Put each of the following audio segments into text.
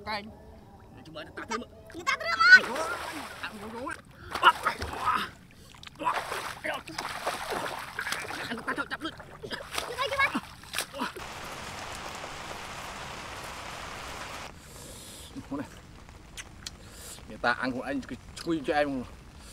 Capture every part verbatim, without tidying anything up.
canh chúng ta ta thương người ta thương ơi ăn ngố ngố ăn ta chọn chậm luôn chúng ta chúng ta người ta ăn của anh chui cho em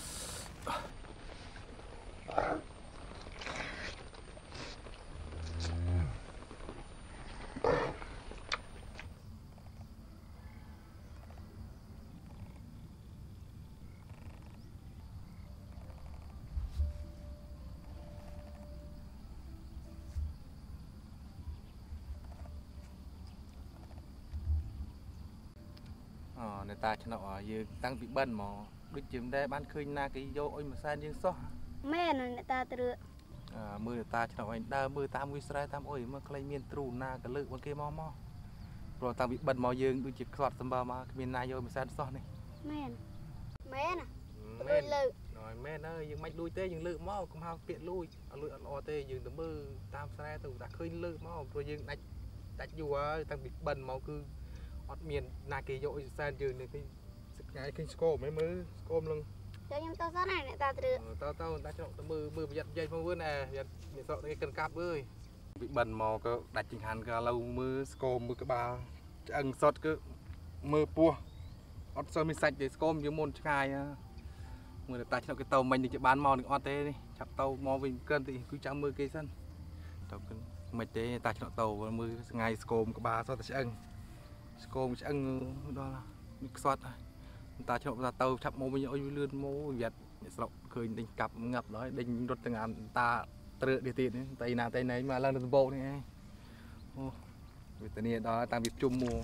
người ta cho nó dương tăng bị bẩn mà biết chìm đây bán khơi na cái vô ôi mà sai dương xóa mẹ này người ta từ mưa người ta cho nó anh đa mưa tam mươi sai tam ôi mà cái miền trù na cái lự bên kia mò mò rồi tăng bị bẩn mà dương đôi chỉ sọt tầm bờ mà miền na vô mà sai xóa này mẹ mẹ nè mẹ lự rồi mẹ nó dương mạch đuôi tê dương lự mò cũng hao tiện lui lự lo tê dương tầm mưa tam sai từ đã khơi lự mò rồi dương đánh đánh vừa tăng bị bẩn mà cứ ọt miền na kỳ dội san dường này cái cái cái scom mấy mưa scom luôn cho em tao sát này ta từ tao tao ta cho tao mưa mưa giật dây phong vươn nè giật giật sợ cái cần cáp ơi bị bẩn mò có đặt trình hàn cả lâu mưa scom mưa cái ba ăn sọt cái mưa pua ọt sơn mình sạch để scom với môn chai mưa ta cho cái tàu mình thì bán mò được ọt tê đi chặt tàu mò mình cân thì cứ chăm mưa cây sân tàu mệt thế ta cho tàu mưa ngày scom cái ba sao ta sẽ ăn cô sẽ ăn đó là xoát ta cho ra tàu chập mô mình ôi lươn mô việt sọc khơi đình cặp ngập đó đình đột từng ngàn ta tự đi tiền tay nào tay này mà lên bộ này vì thế này đó ta bị chung mùa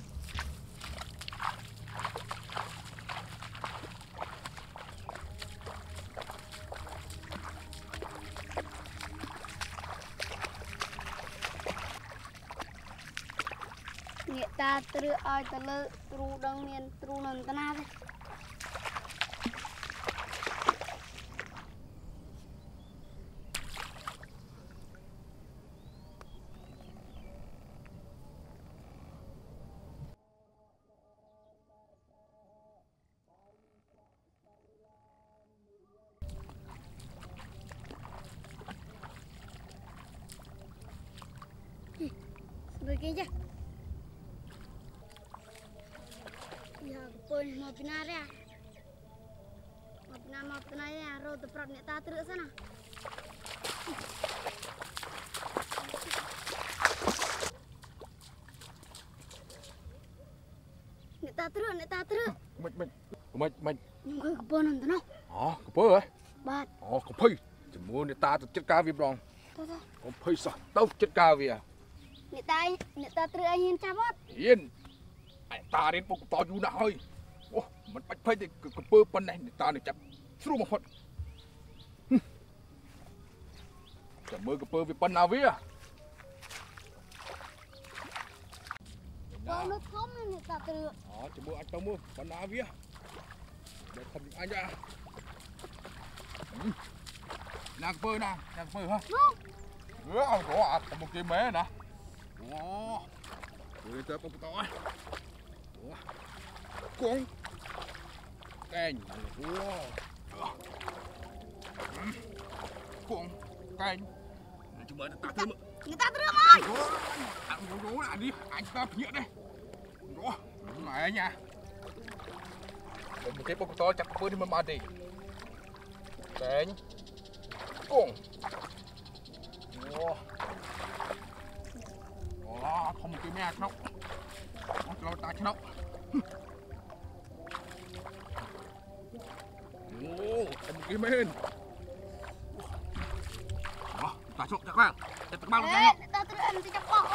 người ta từ ai từ lư tru đông miền tru nần ta na đấy begini aja ya pun mau benar ya mau benar mau benar ya roh teprot nek ta terus sana nek ta terus nek ta terus mình mình mình mình nhưng cái kebon nonton no oh kebon rồi bat oh kebon chỉ muốn nek ta chết cá việt rong kebon sao tao chết cá việt nek ta nek ta terus angin cabut yên ta đến bốc to du nào hơi, ô, mình bắt phải thì cái bơ bẩn này ta này chặt, xuống một phút, chả mơ cái bơ với bẩn nào vậy à? Bơ nó thấm nên ta từ. Ờ, chả mơ anh tao mơ bẩn nào vậy? Để không anh ra, nàng bơ nào, nàng bơ ha? Ủa, ông có à, còn một cái mé nè, ô, rồi tới bốc to ấy. Con canh con canh chúng ta ta thương người ta thương ơi ăn gỗ gỗ lại đi anh ta nhựa đây gỗ mày nha một cái bông to chặt bữa đi mà đi canh con wow không một cái mẹ nó nó ta nó ô, em kiếm lên. Đó, ta trộn chắc vàng. Chặt tao bao lâu rồi. Ta tự ăn thì chắc bỏ.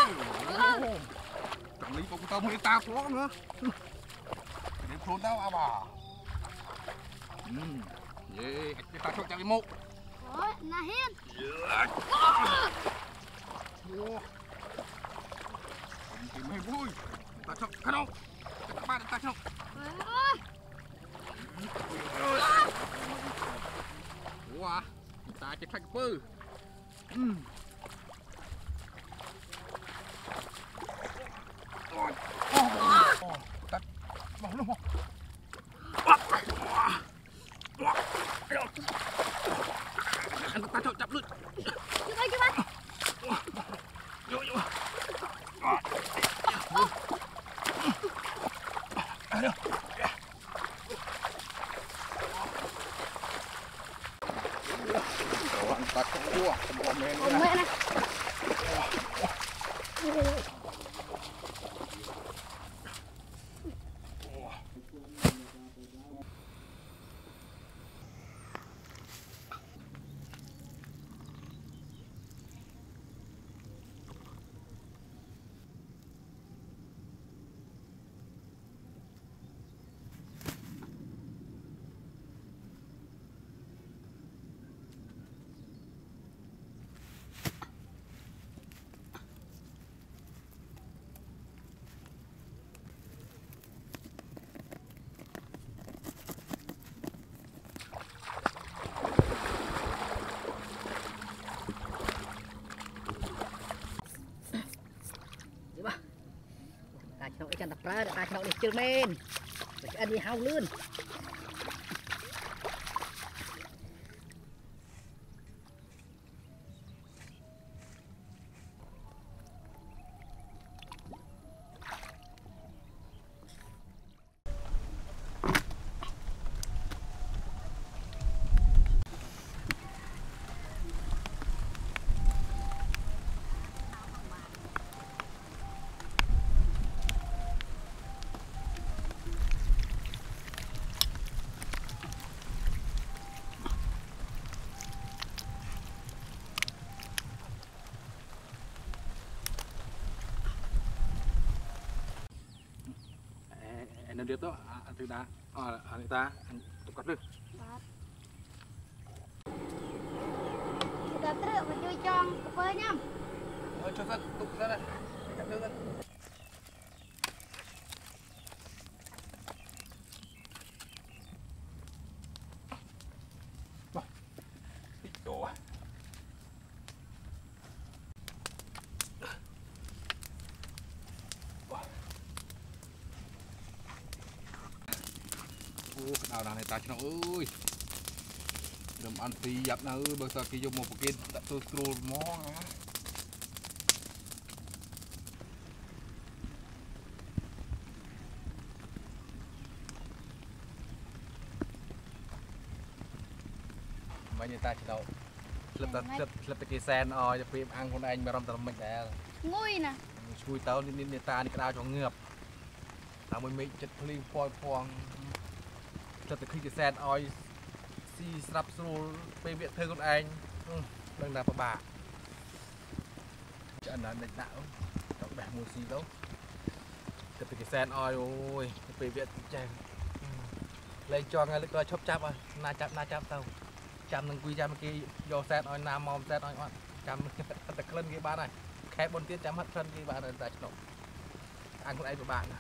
Chẳng lý có tao mới ta có nữa. Đến thôn tao à bà. Ừm. Yeah, ta trộn chắc đi mộ. Ôi, là hiên. Yeah. Wow. Em kiếm hơi vui. Ta trộn khăn không? Chặt ba ta trộn. Ôi. Wow, ta chết thành bơ. Ừm. Ôi. nữa. Cậu ăn tạt không cua, bỏ mẹ nữa. Mẹ này. Chẳng tập ra đã chọn được chưa men ăn đi hao lươn Anh điệp đó, anh từ đá, à anh ta, anh tục cắt được. Kita truk mà chui tròn cặp phơi nhá. Thôi cho ra, tục ra đây, cắt được. Rồi, ít đồ. Ô, cái đào này ta cho nó ơi, đừng ăn phì dập nào ơi, bây giờ khi dùng một cái đã tôi scroll mó á. Mấy người ta chỉ đâu, slip ta slip slip cái sen oi cho phim ăn con anh mà làm tầm mình để Ngui nè. chui tao nên người ta đi cái đào cho ngợp, tao mới mấy chất phim phoi phong. Cho tới khi cái sen oi xì sập xuống về viện thơ con anh đang làm bà trận là đánh đạo các bạn mua xì đâu cho tới cái sen oi ôi về viện chàng lên cho ngay lúc đó chốc chắp rồi na chắp na chắp tao chăm đừng quy chăm cái do sen oi nam mom sen oi chăm tất cả lên cái bán này khép bốn tiết chăm hết thân cái bán này tại chỗ ăn con anh của bạn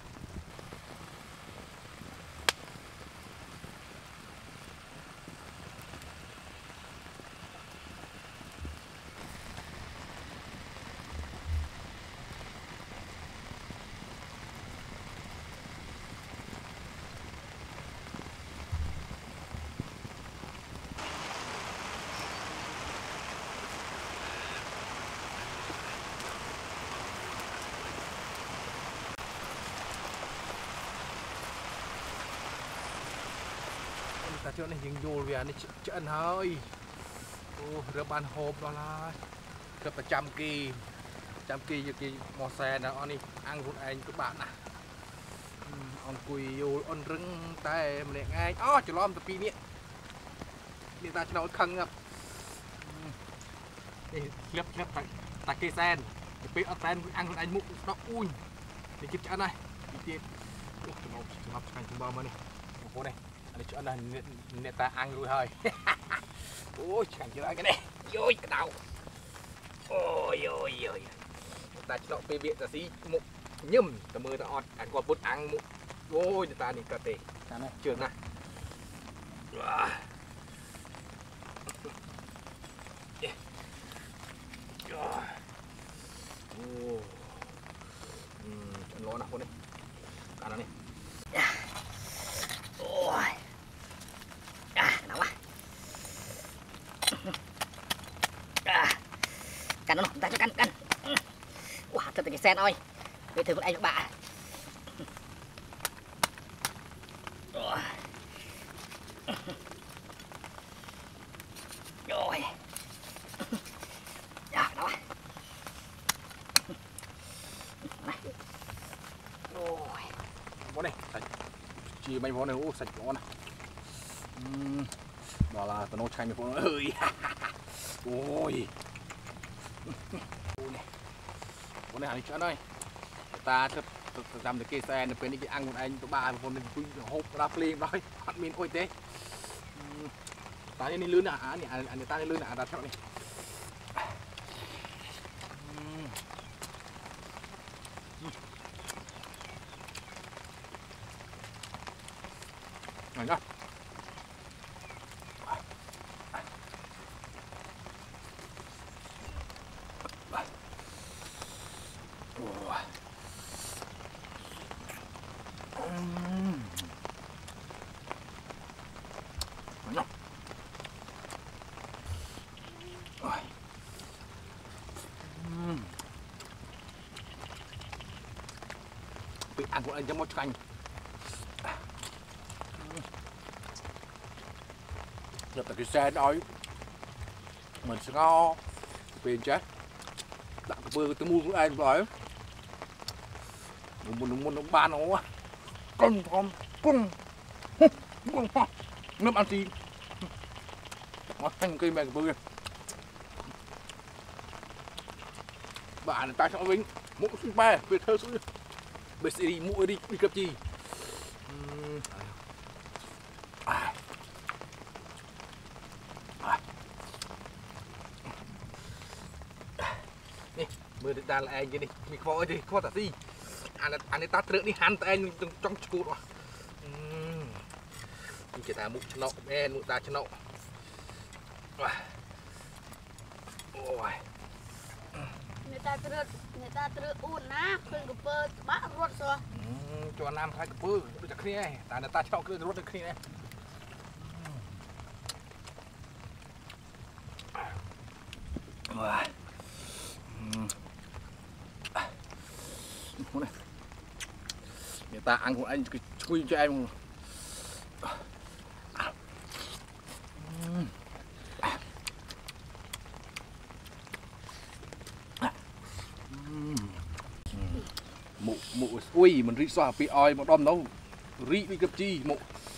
ta chỗ này dừng vô về này chân hơi ô rửa bàn hộp đó là rất là trăm kỳ trăm kỳ như kỳ mò xe nào anh đi ăn của anh các bạn à ông cùi vô ông rừng tay mà ngay ó chỉ lo tập pi nè người ta cho nó khăng ngập đi lấp lấp tại tại cây sen bị ở sen ăn của anh múc nó ui thì chích ăn này đi tiếp nó nó thành chung bao mà này phố này anh chỗ này người ta ăn rồi hơi ôi chẳng chưa cái này ôi cái đầu ôi ôi ôi ta cho nó viện là xí mục nhâm ta mưa ta ọt ăn qua bút ăn mục ôi người ta đi cà tê trường này lo nào này cả nó này ôi à nóng quá à cắn nó ta cho cắn cắn wow thật là cái sen ơi bây thử con anh các bạn vỏ này sạch chia mấy vỏ này ô sạch vỏ này đó là tao nấu chay mấy vỏ nó ơi ôi này vỏ này hẳn đi ơi ta cho làm được cái xe này bên cái ăn một anh tụi ba một mình quy hộp ra phim rồi bắt mình ôi thế taนี่ลื่นอ่ะอันนี้อันนี้ตานี่ลื่นอ่ะดัดเท่านี้หน่อยนะbị ăn của anh cho một canh nhập tại cái xe đói mình sẽ ngon tiền chết đặt cái bơ tôi mua của anh rồi muốn muốn muốn ba nó con con con con con nước ăn gì nó thành cây mẹ cái bơ bạn ta cho vĩnh mũ xuyên ba về thơ xuống bây giờ đi mũ đi đi cấp chi à. À. Nè mưa ta là anh đi mình có đi có gì anh anh ta tự đi hắn tay anh trong chuột rồi mình chỉ ta mũ cho nó em mũ ta cho nó ôi người ta tự người ta tự uốn ná khơi cái bơ bá ruột rồi cho nam khai cái bơ bây giờ kia này ta ta cho cái ruột được kia này người ta ăn của anh chui cho em mụ mụ ui mình ri xoa bị oi một đom đâu ri bị cấp chi mụ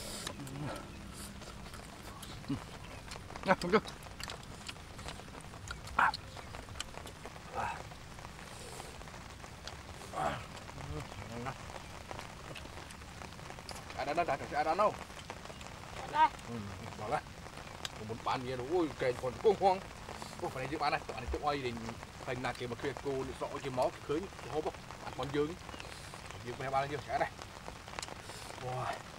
nè không chưa ai đã đã đã ai đã đâu bỏ ra một bàn gì đâu ui kèn còn cuồng hoang ôi phải này chứ bán này tụi này tụi oi thì thành là cái một cái cô để sọ cái máu cưới hốp không còn dương dương phải ba lên chưa trả đây wow.